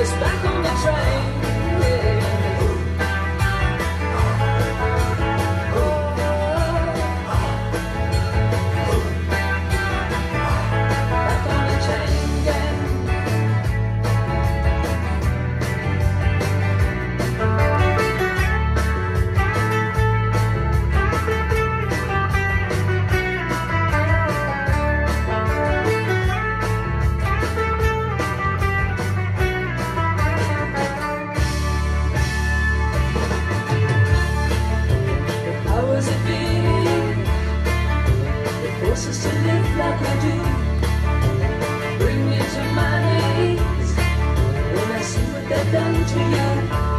was back on the train. Yeah. Back on the train again. How was it been? It forces to live like I do. Bring me to my knees when I see what they've done to you.